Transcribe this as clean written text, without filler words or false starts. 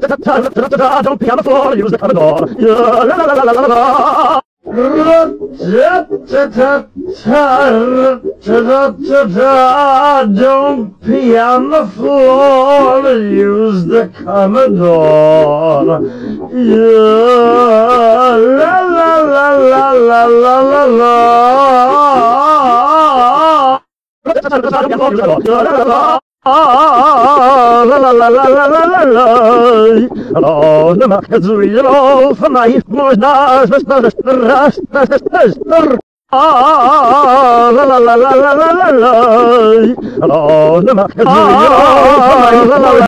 Don't pee on the floor, use the comedore. Don't pee on the floor, use the comedore. La la la la la la la la. La la la la la la la la. Hallo, de macht het zo van mij. Moest daar, la la la la la la la. Hallo, de macht het zo van mij.